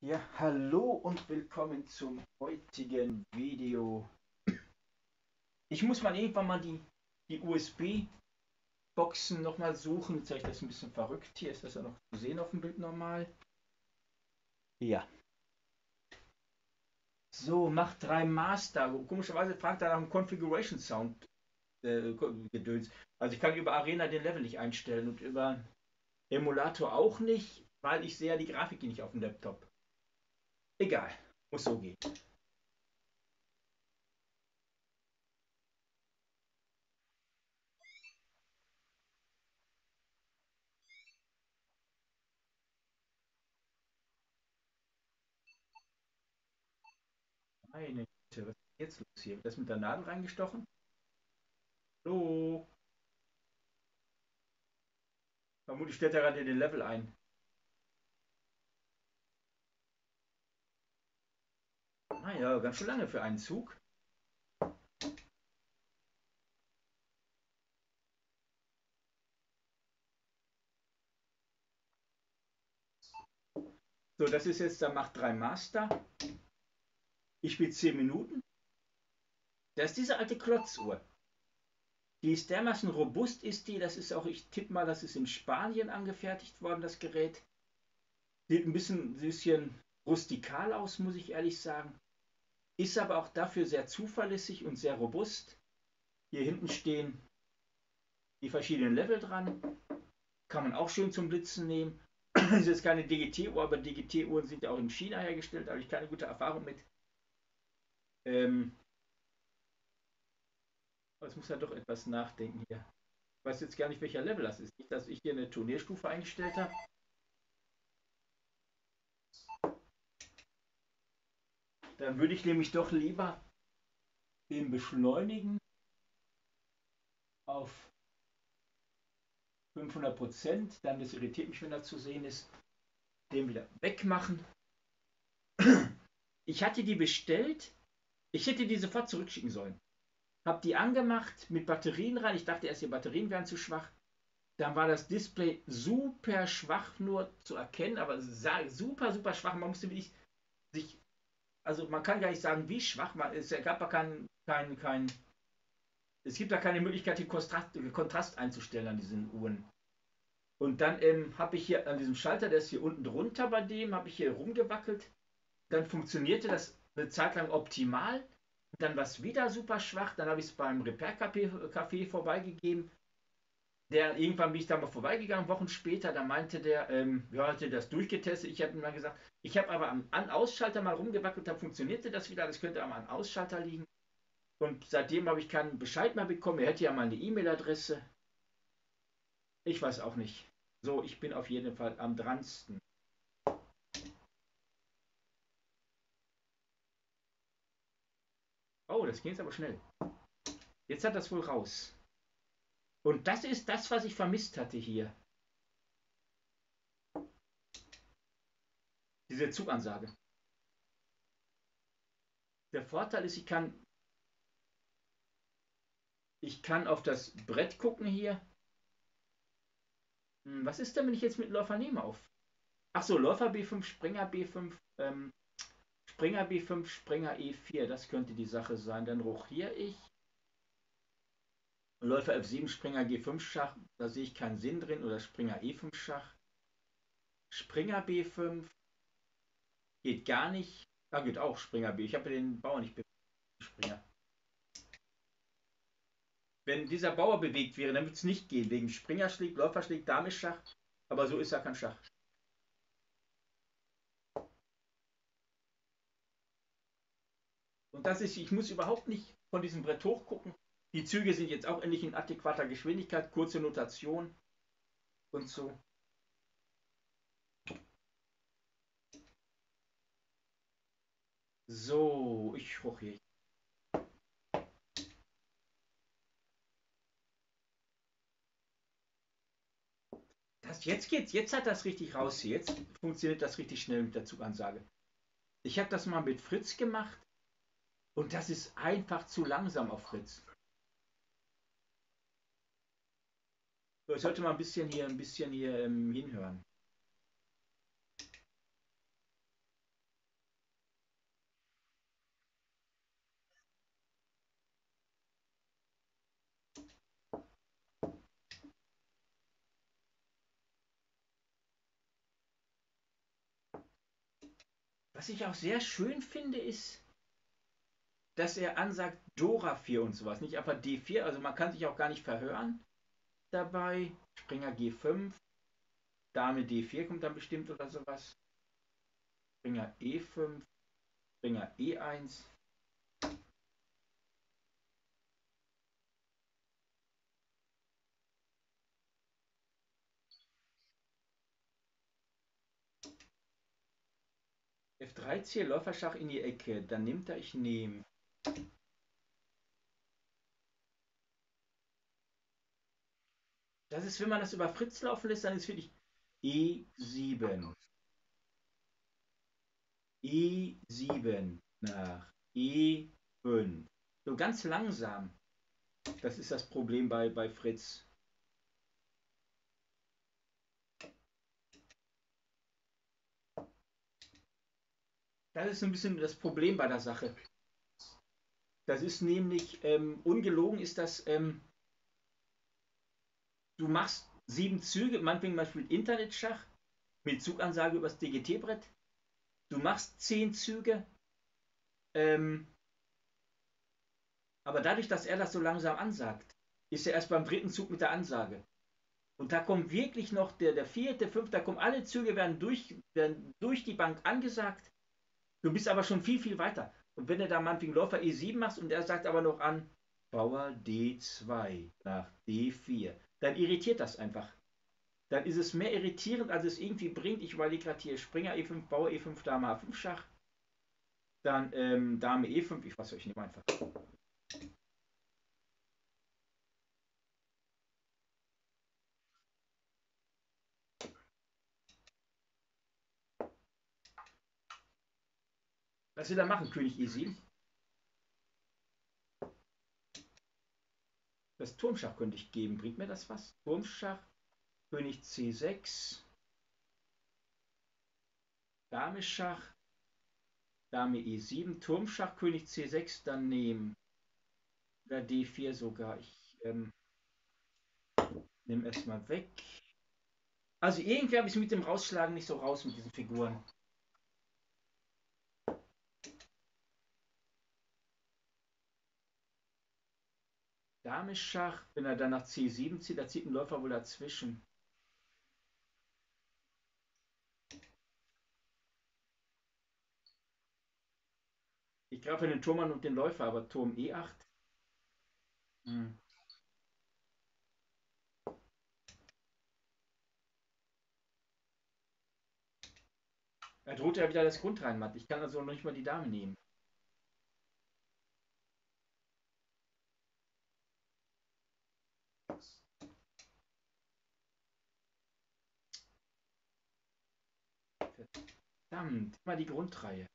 Ja, hallo und willkommen zum heutigen Video. Ich muss mal irgendwann mal die USB-Boxen nochmal suchen. Jetzt habe ich das ein bisschen verrückt. Hier ist das ja noch zu sehen auf dem Bild normal. Ja. So, macht 3 Master. Komischerweise fragt er nach dem Configuration Sound Gedöns. Also ich kann über Arena den Level nicht einstellen und über Emulator auch nicht, weil ich sehe ja die Grafik nicht auf dem Laptop. Egal, muss so gehen. Meine Güte, was ist jetzt los hier? Wird das mit der Nadel reingestochen? So, vermutlich stellt er gerade den Level ein. Naja, ganz schön lange für einen Zug. So, das ist jetzt, da macht 3 Master. Ich spiele 10 Minuten. Da ist diese alte Klotzuhr. Die ist dermaßen robust, ist die. Das ist auch, ich tippe mal, das ist in Spanien angefertigt worden, das Gerät. Sieht ein bisschen rustikal aus, muss ich ehrlich sagen. Ist aber auch dafür sehr zuverlässig und sehr robust. Hier hinten stehen die verschiedenen Level dran. Kann man auch schön zum Blitzen nehmen. Das ist jetzt keine DGT-Uhr, aber DGT-Uhren sind ja auch in China hergestellt, da habe ich keine gute Erfahrung mit. Ähm, aber es muss ja doch etwas nachdenken hier. Ich weiß jetzt gar nicht, welcher Level das ist. Nicht, dass ich hier eine Turnierstufe eingestellt habe. Dann würde ich nämlich doch lieber den beschleunigen auf 500%. Dann, das irritiert mich, wenn das zu sehen ist. Den wieder wegmachen. Ich hatte die bestellt. Ich hätte die sofort zurückschicken sollen. Hab die angemacht mit Batterien rein. Ich dachte erst, die Batterien wären zu schwach. Dann war das Display super schwach nur zu erkennen, aber super, super schwach. Man musste wirklich sich, also man kann gar nicht sagen, wie schwach man ist. Es gab ja es gibt da keine Möglichkeit, den Kontrast einzustellen an diesen Uhren. Und dann habe ich hier an diesem Schalter, der ist hier unten drunter bei dem, habe ich hier rumgewackelt. Dann funktionierte das eine Zeit lang optimal. Dann war es wieder super schwach. Dann habe ich es beim Repair-Café vorbeigegeben. Irgendwann bin ich da mal vorbeigegangen, Wochen später, da meinte der, ja, hatte das durchgetestet. Ich habe ihm mal gesagt, ich habe aber am An-Ausschalter mal rumgewackelt, da funktionierte das wieder, das könnte am An-Ausschalter liegen. Und seitdem habe ich keinen Bescheid mehr bekommen. Er hätte ja mal eine E-Mail-Adresse. Ich weiß auch nicht. So, ich bin auf jeden Fall am dransten. Oh, das ging jetzt aber schnell. Jetzt hat das wohl raus. Und das ist das, was ich vermisst hatte hier. Diese Zugansage. Der Vorteil ist, ich kann auf das Brett gucken hier. Was ist denn, wenn ich jetzt mit Läufer nehme auf? Ach so, Läufer B5, Springer B5, Springer B5, Springer E4, das könnte die Sache sein. Dann rochiere ich. Läufer F7, Springer G5 Schach, da sehe ich keinen Sinn drin. Oder Springer E5 Schach. Springer B5 geht gar nicht. Da geht auch Springer B. Ich habe den Bauer nicht bewegt. Springer. Wenn dieser Bauer bewegt wäre, dann würde es nicht gehen. Wegen Springer schlägt, Läufer schlägt, Dame Schach. Aber so ist ja kein Schach. Und das ist, ich muss überhaupt nicht von diesem Brett hochgucken. Die Züge sind jetzt auch endlich in adäquater Geschwindigkeit, kurze Notation und so. So, ich hoch hier. Jetzt geht's, jetzt hat das richtig raus hier. Jetzt funktioniert das richtig schnell mit der Zugansage. Ich habe das mal mit Fritz gemacht und das ist einfach zu langsam auf Fritz. So, ich sollte mal ein bisschen hier hinhören. Was ich auch sehr schön finde, ist, dass er ansagt Dora 4 und sowas. Nicht einfach D4, also man kann sich auch gar nicht verhören dabei. Springer G5, Dame D4 kommt dann bestimmt oder sowas. Springer E5, Springer E1. F3 ziehe, Läuferschach in die Ecke. Dann nimmt er, ich nehme. Das ist, wenn man das über Fritz laufen lässt, dann ist wirklich E7. E7 nach E5. So ganz langsam. Das ist das Problem bei Fritz. Das ist ein bisschen das Problem bei der Sache. Das ist nämlich, ungelogen ist das, du machst 7 Züge, meinetwegen man spielt Internetschach mit Zugansage übers DGT-Brett. Du machst 10 Züge, ähm, aber dadurch, dass er das so langsam ansagt, ist er erst beim dritten Zug mit der Ansage. Und da kommt wirklich noch der vierte, fünfte, da kommen alle Züge, werden durch die Bank angesagt. Du bist aber schon viel, viel weiter. Und wenn du da meinetwegen Läufer E7 machst und er sagt aber noch an, Bauer D2 nach D4, dann irritiert das einfach. Dann ist es mehr irritierend, als es irgendwie bringt. Ich überlege gerade hier Springer E5, Bauer E5, Dame A5 Schach. Dann Dame E5, ich weiß euch nicht einfach. Was will er machen? König E7. Das Turmschach könnte ich geben. Bringt mir das was? Turmschach, König C6, Dame Schach, Dame E7, Turmschach, König C6, dann nehmen. Oder D4 sogar. Ich nehme erstmal weg. Also irgendwie habe ich es mit dem Rausschlagen nicht so raus mit diesen Figuren. Dame Schach, wenn er dann nach C7 zieht, da zieht ein Läufer wohl dazwischen. Ich greife den Turm an und den Läufer, aber Turm E8. Hm. Da droht ja wieder das Grundreinmatt. Ich kann also noch nicht mal die Dame nehmen. Verdammt, immer die Grundreihe.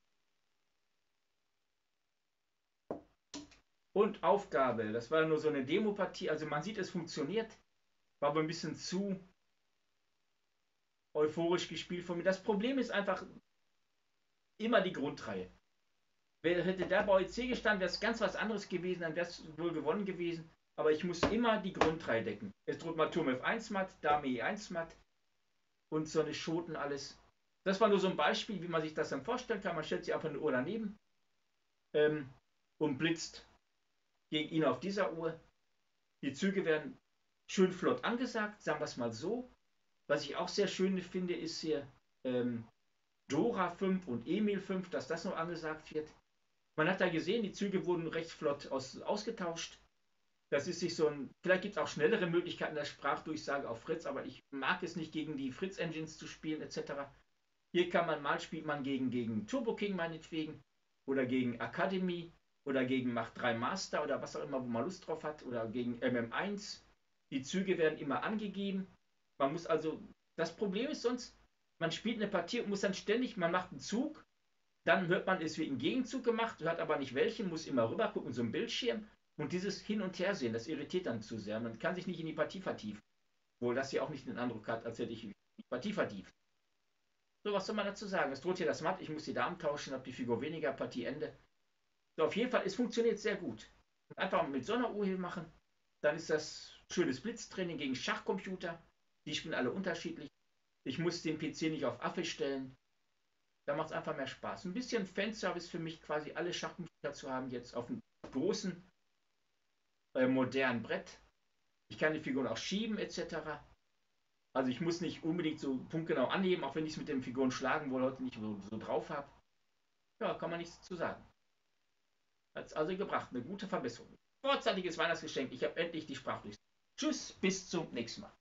Und Aufgabe, das war nur so eine Demopartie. Also man sieht, es funktioniert. War aber ein bisschen zu euphorisch gespielt von mir. Das Problem ist einfach immer die Grundreihe. Hätte der bei OEC gestanden, wäre es ganz was anderes gewesen, dann wäre es wohl gewonnen gewesen. Aber ich muss immer die Grundreihe decken. Es droht mal Turm F1 matt, Dame E1 matt und so eine Schoten alles. Das war nur so ein Beispiel, wie man sich das dann vorstellen kann. Man stellt sich einfach eine Uhr daneben ähm, und blitzt gegen ihn auf dieser Uhr. Die Züge werden schön flott angesagt, sagen wir es mal so. Was ich auch sehr schön finde, ist hier Dora 5 und Emil 5, dass das noch angesagt wird. Man hat da gesehen, die Züge wurden recht flott ausgetauscht. Das ist sich so ein, vielleicht gibt es auch schnellere Möglichkeiten der Sprachdurchsage auf Fritz, aber ich mag es nicht, gegen die Fritz-Engines zu spielen, etc. Hier kann man mal, spielt man gegen Turbo King meinetwegen oder gegen Academy oder gegen Macht 3 Master oder was auch immer, wo man Lust drauf hat oder gegen MM1. Die Züge werden immer angegeben. Man muss also, das Problem ist sonst, man spielt eine Partie und muss dann ständig, man macht einen Zug, dann hört man, es wird ein Gegenzug gemacht, hört aber nicht welchen, muss immer rüber gucken, so ein Bildschirm. Und dieses Hin- und Hersehen, das irritiert dann zu sehr. Man kann sich nicht in die Partie vertiefen. Wohl das hier auch nicht den Eindruck hat, als hätte ich die Partie vertieft. So, was soll man dazu sagen? Es droht hier das Matt, ich muss die Damen tauschen, habe die Figur weniger, Partie Ende. So, auf jeden Fall, es funktioniert sehr gut. Einfach mit so einer Uhr hier machen, dann ist das schönes Blitztraining gegen Schachcomputer. Die spielen alle unterschiedlich. Ich muss den PC nicht auf Affe stellen. Da macht es einfach mehr Spaß. Ein bisschen Fanservice für mich, quasi alle Schachteln zu haben, jetzt auf einem großen, modernen Brett. Ich kann die Figuren auch schieben, etc. Also ich muss nicht unbedingt so punktgenau annehmen, auch wenn ich es mit den Figuren schlagen wohl heute nicht so drauf habe. Ja, kann man nichts zu sagen. Hat es also gebracht. Eine gute Verbesserung. Vorzeitiges Weihnachtsgeschenk. Ich habe endlich die Sprachliste. Tschüss, bis zum nächsten Mal.